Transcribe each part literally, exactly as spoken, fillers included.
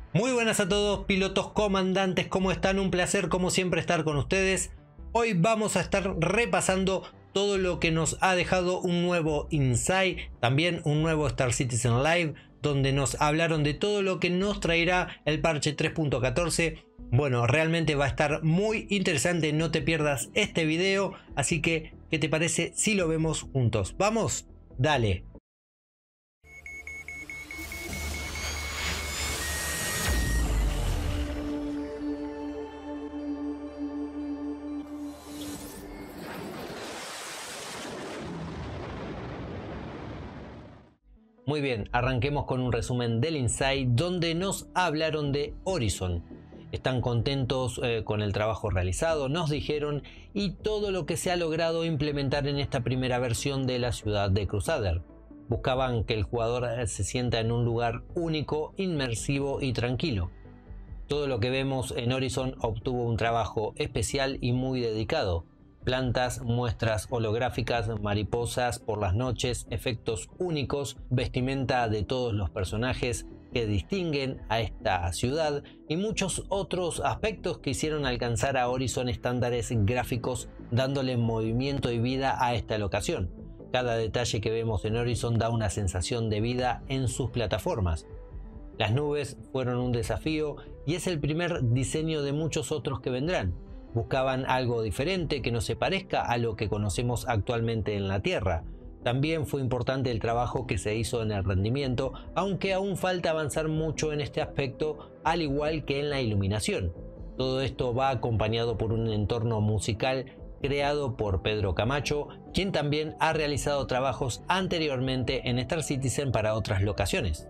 Muy buenas a todos, pilotos comandantes, ¿cómo están? Un placer como siempre estar con ustedes. Hoy vamos a estar repasando todo lo que nos ha dejado un nuevo Inside, también un nuevo Star Citizen Live, donde nos hablaron de todo lo que nos traerá el parche tres punto catorce. Bueno, realmente va a estar muy interesante, no te pierdas este video, así que, ¿qué te parece si lo vemos juntos? ¡Vamos! ¡Dale! Muy bien, arranquemos con un resumen del Inside donde nos hablaron de Horizon. Están contentos eh, con el trabajo realizado, nos dijeron, y todo lo que se ha logrado implementar en esta primera versión de la ciudad de Crusader. Buscaban que el jugador se sienta en un lugar único, inmersivo y tranquilo. Todo lo que vemos en Horizon obtuvo un trabajo especial y muy dedicado. Plantas, muestras holográficas, mariposas por las noches, efectos únicos, vestimenta de todos los personajes que distinguen a esta ciudad y muchos otros aspectos que hicieron alcanzar a Horizon estándares gráficos, dándole movimiento y vida a esta locación. Cada detalle que vemos en Horizon da una sensación de vida en sus plataformas. Las nubes fueron un desafío y es el primer diseño de muchos otros que vendrán. Buscaban algo diferente que no se parezca a lo que conocemos actualmente en la Tierra. También fue importante el trabajo que se hizo en el rendimiento, aunque aún falta avanzar mucho en este aspecto, al igual que en la iluminación. Todo esto va acompañado por un entorno musical creado por Pedro Camacho, quien también ha realizado trabajos anteriormente en Star Citizen para otras locaciones.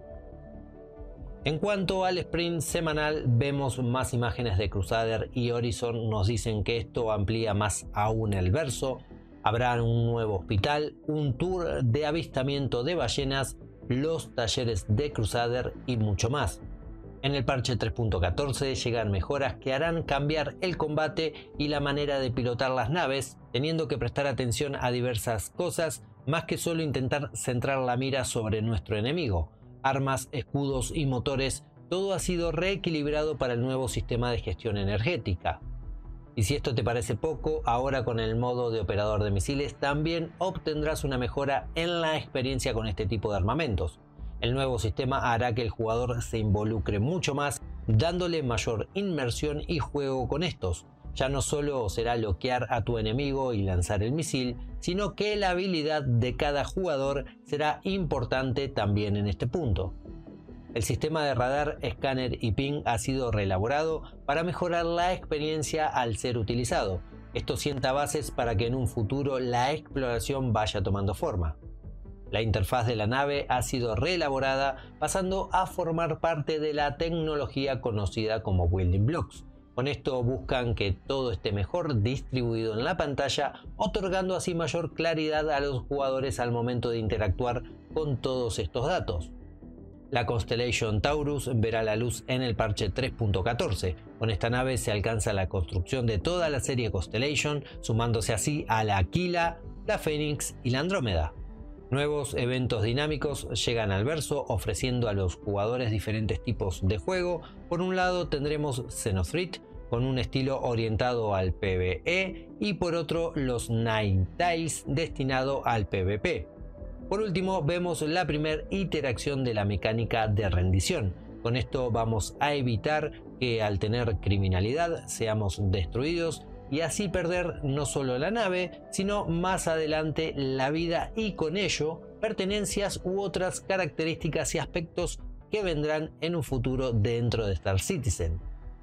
En cuanto al sprint semanal, vemos más imágenes de Crusader y Horizon nos dicen que esto amplía más aún el verso. Habrá un nuevo hospital, un tour de avistamiento de ballenas, los talleres de Crusader y mucho más. En el parche tres punto catorce llegan mejoras que harán cambiar el combate y la manera de pilotar las naves, teniendo que prestar atención a diversas cosas, más que solo intentar centrar la mira sobre nuestro enemigo. Armas, escudos y motores, todo ha sido reequilibrado para el nuevo sistema de gestión energética. Y si esto te parece poco, ahora con el modo de operador de misiles también obtendrás una mejora en la experiencia con este tipo de armamentos. El nuevo sistema hará que el jugador se involucre mucho más, dándole mayor inmersión y juego con estos. Ya no solo será bloquear a tu enemigo y lanzar el misil, sino que la habilidad de cada jugador será importante también en este punto. El sistema de radar, escáner y ping ha sido reelaborado para mejorar la experiencia al ser utilizado. Esto sienta bases para que en un futuro la exploración vaya tomando forma. La interfaz de la nave ha sido reelaborada, pasando a formar parte de la tecnología conocida como Building Blocks. Con esto buscan que todo esté mejor distribuido en la pantalla, otorgando así mayor claridad a los jugadores al momento de interactuar con todos estos datos. La Constellation Taurus verá la luz en el parche tres punto catorce. Con esta nave se alcanza la construcción de toda la serie Constellation, sumándose así a la Aquila, la Fénix y la Andrómeda. Nuevos eventos dinámicos llegan al verso, ofreciendo a los jugadores diferentes tipos de juego. Por un lado tendremos Xenothreat, con un estilo orientado al PvE, y por otro los Ninetales, destinado al PvP. Por último vemos la primera iteración de la mecánica de rendición. Con esto vamos a evitar que al tener criminalidad seamos destruidos y así perder no solo la nave, sino más adelante la vida y con ello pertenencias u otras características y aspectos que vendrán en un futuro dentro de Star Citizen.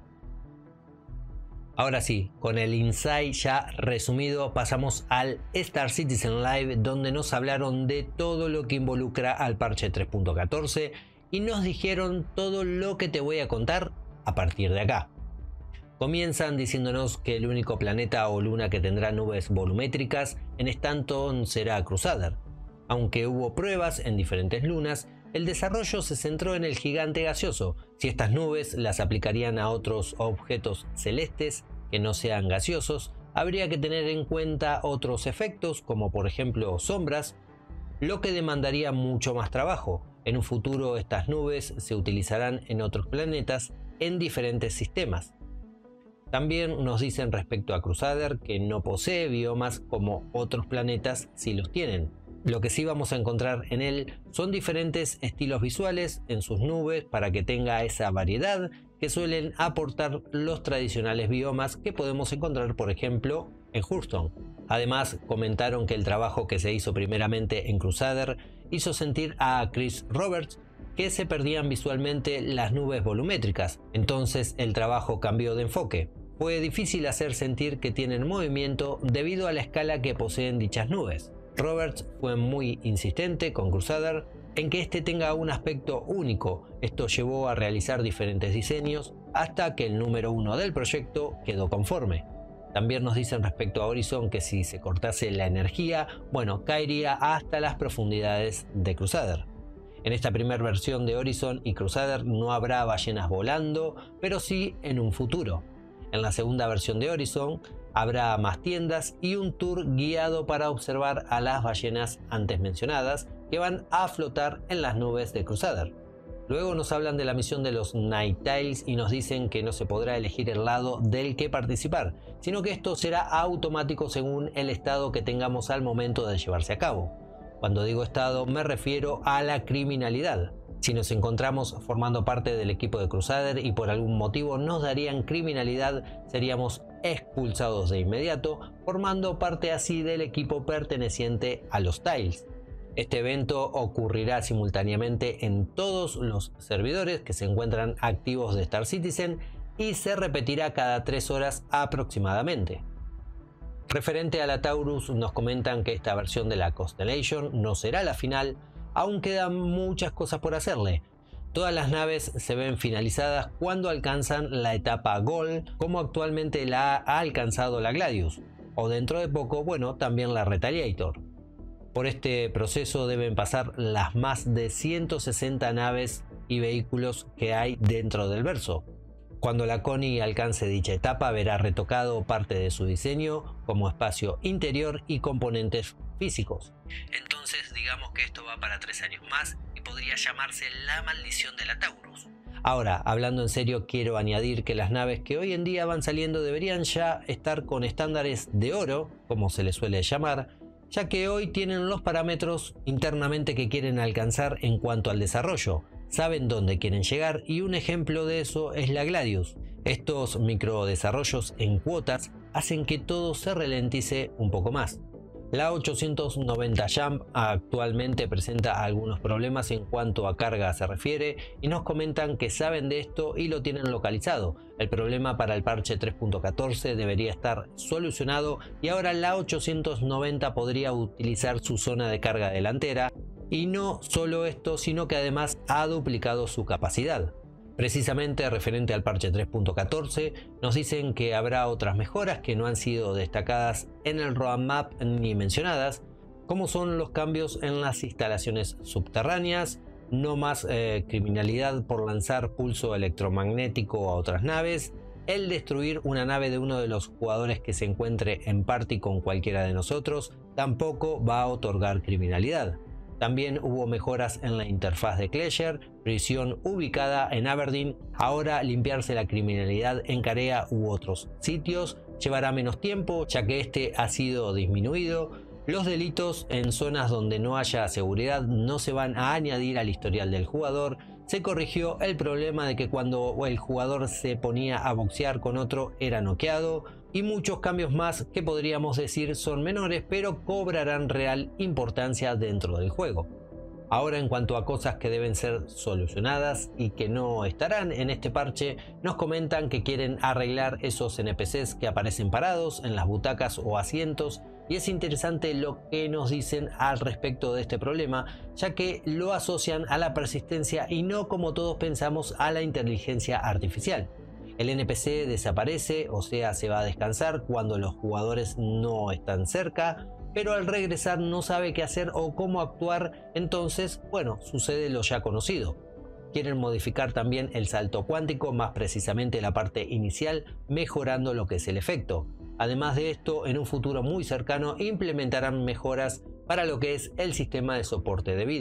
Ahora sí, con el Inside ya resumido, pasamos al Star Citizen Live, donde nos hablaron de todo lo que involucra al parche tres punto catorce y nos dijeron todo lo que te voy a contar a partir de acá. Comienzan diciéndonos que el único planeta o luna que tendrá nubes volumétricas en Stanton será Crusader. Aunque hubo pruebas en diferentes lunas, el desarrollo se centró en el gigante gaseoso. Si estas nubes las aplicarían a otros objetos celestes que no sean gaseosos, habría que tener en cuenta otros efectos, como por ejemplo sombras, lo que demandaría mucho más trabajo. En un futuro estas nubes se utilizarán en otros planetas en diferentes sistemas. También nos dicen respecto a Crusader que no posee biomas como otros planetas sí los tienen. Lo que sí vamos a encontrar en él son diferentes estilos visuales en sus nubes para que tenga esa variedad que suelen aportar los tradicionales biomas que podemos encontrar, por ejemplo, en Hurston. Además, comentaron que el trabajo que se hizo primeramente en Crusader hizo sentir a Chris Roberts que se perdían visualmente las nubes volumétricas, entonces el trabajo cambió de enfoque. Fue difícil hacer sentir que tienen movimiento debido a la escala que poseen dichas nubes. Roberts fue muy insistente con Crusader en que este tenga un aspecto único. Esto llevó a realizar diferentes diseños hasta que el número uno del proyecto quedó conforme. También nos dicen respecto a Horizon que si se cortase la energía, bueno, caería hasta las profundidades de Crusader. En esta primera versión de Horizon y Crusader no habrá ballenas volando, pero sí en un futuro. En la segunda versión de Horizon habrá más tiendas y un tour guiado para observar a las ballenas antes mencionadas que van a flotar en las nubes de Crusader. Luego nos hablan de la misión de los Nightails y nos dicen que no se podrá elegir el lado del que participar, sino que esto será automático según el estado que tengamos al momento de llevarse a cabo. Cuando digo estado me refiero a la criminalidad. Si nos encontramos formando parte del equipo de Crusader y por algún motivo nos darían criminalidad, seríamos expulsados de inmediato, formando parte así del equipo perteneciente a los Tiles. Este evento ocurrirá simultáneamente en todos los servidores que se encuentran activos de Star Citizen y se repetirá cada tres horas aproximadamente. Referente a la Taurus, nos comentan que esta versión de la Constellation no será la final, aún quedan muchas cosas por hacerle. Todas las naves se ven finalizadas cuando alcanzan la etapa Gold, como actualmente la ha alcanzado la Gladius, o dentro de poco, bueno, también la Retaliator. Por este proceso deben pasar las más de ciento sesenta naves y vehículos que hay dentro del verso. Cuando la Connie alcance dicha etapa verá retocado parte de su diseño como espacio interior y componentes físicos. Entonces digamos que esto va para tres años más y podría llamarse la maldición de la Taurus. Ahora, hablando en serio, quiero añadir que las naves que hoy en día van saliendo deberían ya estar con estándares de oro, como se les suele llamar, ya que hoy tienen los parámetros internamente que quieren alcanzar en cuanto al desarrollo. Saben dónde quieren llegar y un ejemplo de eso es la Gladius. Estos microdesarrollos en cuotas hacen que todo se ralentice un poco más. La ochocientos noventa Jump actualmente presenta algunos problemas en cuanto a carga se refiere y nos comentan que saben de esto y lo tienen localizado. El problema para el parche tres punto catorce debería estar solucionado y ahora la ochocientos noventa podría utilizar su zona de carga delantera. Y no solo esto, sino que además ha duplicado su capacidad. Precisamente referente al parche tres punto catorce, nos dicen que habrá otras mejoras que no han sido destacadas en el roadmap ni mencionadas, como son los cambios en las instalaciones subterráneas, no más eh, criminalidad por lanzar pulso electromagnético a otras naves, el destruir una nave de uno de los jugadores que se encuentre en party con cualquiera de nosotros, tampoco va a otorgar criminalidad. También hubo mejoras en la interfaz de Klesher, prisión ubicada en Aberdeen. Ahora limpiarse la criminalidad en Carea u otros sitios llevará menos tiempo, ya que este ha sido disminuido. Los delitos en zonas donde no haya seguridad no se van a añadir al historial del jugador. Se corrigió el problema de que cuando el jugador se ponía a boxear con otro era noqueado. Y muchos cambios más que podríamos decir son menores, pero cobrarán real importancia dentro del juego. Ahora, en cuanto a cosas que deben ser solucionadas y que no estarán en este parche, nos comentan que quieren arreglar esos N P Cs que aparecen parados en las butacas o asientos, y es interesante lo que nos dicen al respecto de este problema, ya que lo asocian a la persistencia y no, como todos pensamos, a la inteligencia artificial. El N P C desaparece, o sea, se va a descansar cuando los jugadores no están cerca, pero al regresar no sabe qué hacer o cómo actuar, entonces, bueno, sucede lo ya conocido. Quieren modificar también el salto cuántico, más precisamente la parte inicial, mejorando lo que es el efecto. Además de esto, en un futuro muy cercano implementarán mejoras para lo que es el sistema de soporte de vida.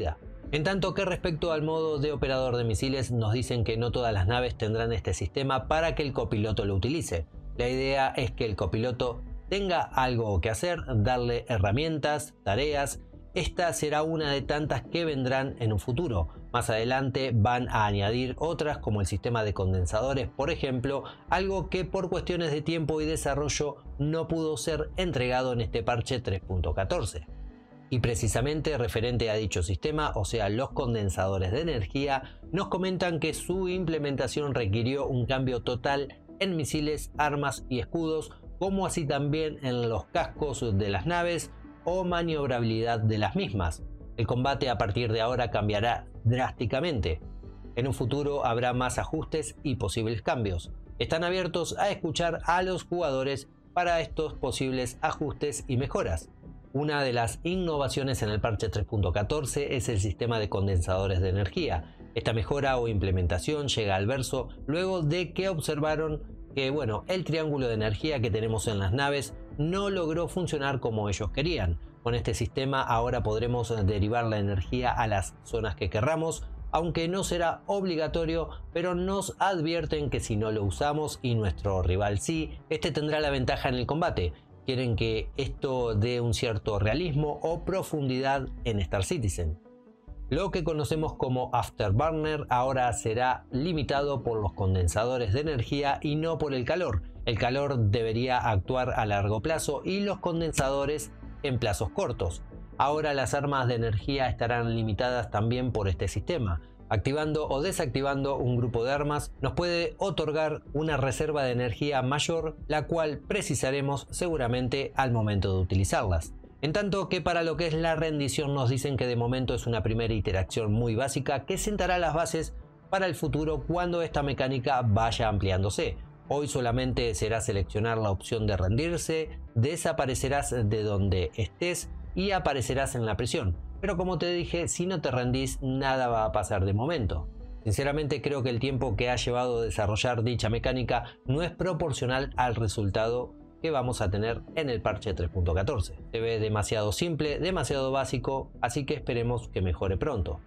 En tanto que respecto al modo de operador de misiles, nos dicen que no todas las naves tendrán este sistema para que el copiloto lo utilice. La idea es que el copiloto tenga algo que hacer, darle herramientas, tareas. Esta será una de tantas que vendrán en un futuro. Más adelante van a añadir otras como el sistema de condensadores, por ejemplo, algo que por cuestiones de tiempo y desarrollo no pudo ser entregado en este parche tres punto catorce. Y precisamente referente a dicho sistema, o sea los condensadores de energía, nos comentan que su implementación requirió un cambio total en misiles, armas y escudos, como así también en los cascos de las naves o maniobrabilidad de las mismas. El combate a partir de ahora cambiará drásticamente. En un futuro habrá más ajustes y posibles cambios. Están abiertos a escuchar a los jugadores para estos posibles ajustes y mejoras. Una de las innovaciones en el parche tres punto catorce es el sistema de condensadores de energía. Esta mejora o implementación llega al verso luego de que observaron que bueno, el triángulo de energía que tenemos en las naves no logró funcionar como ellos querían. Con este sistema ahora podremos derivar la energía a las zonas que querramos, aunque no será obligatorio, pero nos advierten que si no lo usamos y nuestro rival sí, este tendrá la ventaja en el combate. Quieren que esto dé un cierto realismo o profundidad en Star Citizen. Lo que conocemos como Afterburner ahora será limitado por los condensadores de energía y no por el calor. El calor debería actuar a largo plazo y los condensadores en plazos cortos. Ahora las armas de energía estarán limitadas también por este sistema. Activando o desactivando un grupo de armas nos puede otorgar una reserva de energía mayor, la cual precisaremos seguramente al momento de utilizarlas. En tanto que para lo que es la rendición nos dicen que de momento es una primera iteración muy básica que sentará las bases para el futuro cuando esta mecánica vaya ampliándose. Hoy solamente será seleccionar la opción de rendirse, desaparecerás de donde estés y aparecerás en la prisión. Pero como te dije, si no te rendís, nada va a pasar de momento. Sinceramente creo que el tiempo que ha llevado desarrollar dicha mecánica no es proporcional al resultado que vamos a tener en el parche tres punto catorce. Se ve demasiado simple, demasiado básico, así que esperemos que mejore pronto.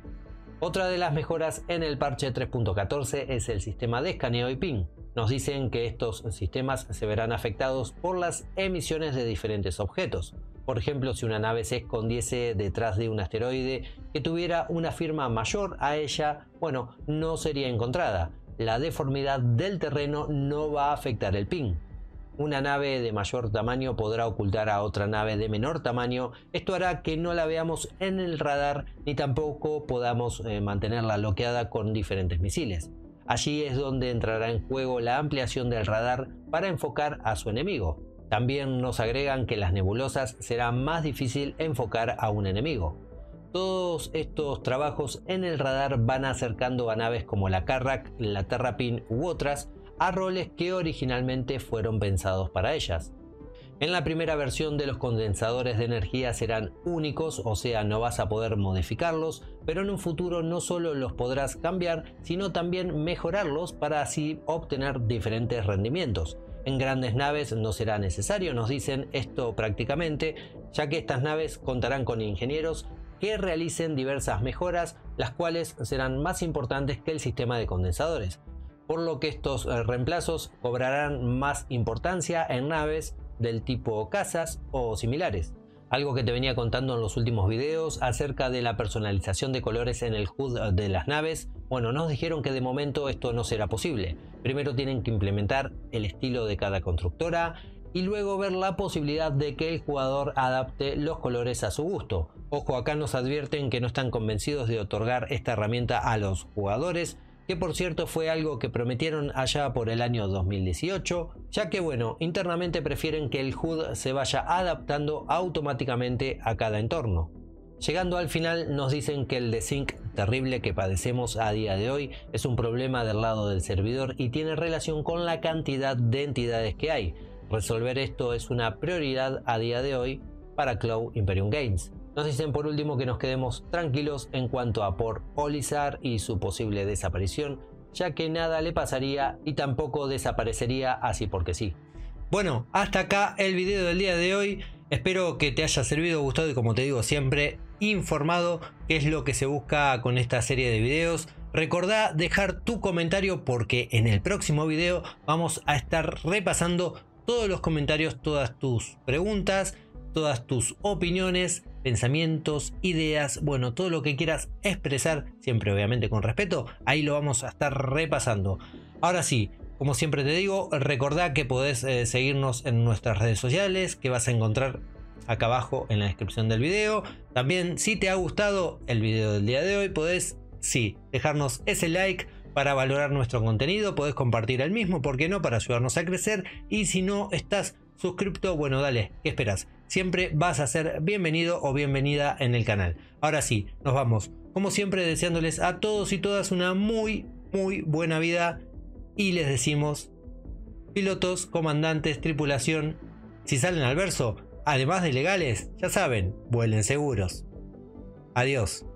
Otra de las mejoras en el parche tres punto catorce es el sistema de escaneo y ping. Nos dicen que estos sistemas se verán afectados por las emisiones de diferentes objetos. Por ejemplo, si una nave se escondiese detrás de un asteroide que tuviera una firma mayor a ella, bueno, no sería encontrada. La deformidad del terreno no va a afectar el ping. Una nave de mayor tamaño podrá ocultar a otra nave de menor tamaño. Esto hará que no la veamos en el radar ni tampoco podamos eh, mantenerla bloqueada con diferentes misiles. Allí es donde entrará en juego la ampliación del radar para enfocar a su enemigo. También nos agregan que las nebulosas será más difícil enfocar a un enemigo. Todos estos trabajos en el radar van acercando a naves como la Carrack, la Terrapin u otras a roles que originalmente fueron pensados para ellas. En la primera versión de los condensadores de energía serán únicos, o sea no vas a poder modificarlos, pero en un futuro no solo los podrás cambiar, sino también mejorarlos para así obtener diferentes rendimientos. En grandes naves no será necesario, nos dicen esto prácticamente, ya que estas naves contarán con ingenieros que realicen diversas mejoras, las cuales serán más importantes que el sistema de condensadores. Por lo que estos reemplazos cobrarán más importancia en naves del tipo cazas o similares. Algo que te venía contando en los últimos videos acerca de la personalización de colores en el H U D de las naves. Bueno, nos dijeron que de momento esto no será posible. Primero tienen que implementar el estilo de cada constructora y luego ver la posibilidad de que el jugador adapte los colores a su gusto. Ojo, acá nos advierten que no están convencidos de otorgar esta herramienta a los jugadores, que por cierto fue algo que prometieron allá por el año dos mil dieciocho, ya que bueno, internamente prefieren que el H U D se vaya adaptando automáticamente a cada entorno. Llegando al final nos dicen que el desync terrible que padecemos a día de hoy es un problema del lado del servidor y tiene relación con la cantidad de entidades que hay. Resolver esto es una prioridad a día de hoy para Cloud Imperium Games. Nos dicen por último que nos quedemos tranquilos en cuanto a Port Olisar y su posible desaparición, ya que nada le pasaría y tampoco desaparecería así porque sí. Bueno, hasta acá el video del día de hoy. Espero que te haya servido, gustado y como te digo siempre, informado, que es lo que se busca con esta serie de videos. Recordá dejar tu comentario porque en el próximo video vamos a estar repasando todos los comentarios, todas tus preguntas, todas tus opiniones, pensamientos, ideas, bueno, todo lo que quieras expresar, siempre obviamente con respeto, ahí lo vamos a estar repasando. Ahora sí, como siempre te digo, recordá que podés eh, seguirnos en nuestras redes sociales, que vas a encontrar acá abajo en la descripción del video. También, si te ha gustado el video del día de hoy, podés, sí, dejarnos ese like para valorar nuestro contenido, podés compartir el mismo, ¿por qué no? Para ayudarnos a crecer. Y si no estás suscripto, bueno, dale, ¿qué esperas? Siempre vas a ser bienvenido o bienvenida en el canal. Ahora sí, nos vamos, como siempre, deseándoles a todos y todas una muy, muy buena vida. Y les decimos, pilotos, comandantes, tripulación, si salen al verso, además de legales, ya saben, vuelen seguros. Adiós.